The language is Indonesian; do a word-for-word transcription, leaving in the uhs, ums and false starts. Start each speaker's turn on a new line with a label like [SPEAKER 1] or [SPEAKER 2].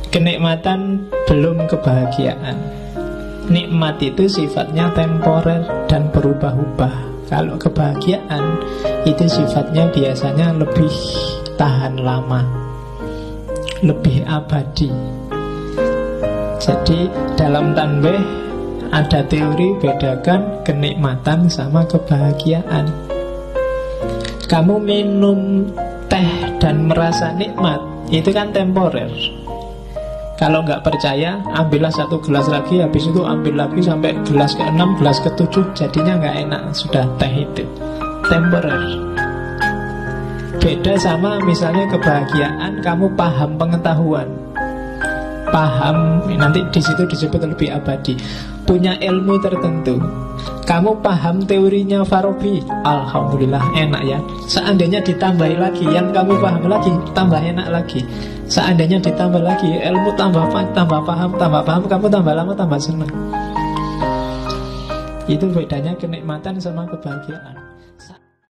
[SPEAKER 1] kenikmatan belum kebahagiaan. Nikmat itu sifatnya temporer dan berubah-ubah. Kalau kebahagiaan itu sifatnya biasanya lebih tahan lama, lebih abadi. Jadi dalam tanbih ada teori bedakan kenikmatan sama kebahagiaan. Kamu minum teh dan merasa nikmat, itu kan temporer. Kalau nggak percaya, ambillah satu gelas lagi, habis itu ambil lagi sampai gelas ke enam, gelas ke tujuh, jadinya nggak enak sudah teh itu. Temporer. Beda sama misalnya kebahagiaan, kamu paham pengetahuan, paham, nanti di situ disebut lebih abadi, punya ilmu tertentu. Kamu paham teorinya Farabi, alhamdulillah enak ya. Seandainya ditambahi lagi, yang kamu paham lagi, tambah enak lagi. Seandainya ditambah lagi, ilmu tambah tambah paham, tambah paham, kamu tambah lama tambah senang. Itu bedanya kenikmatan sama kebahagiaan.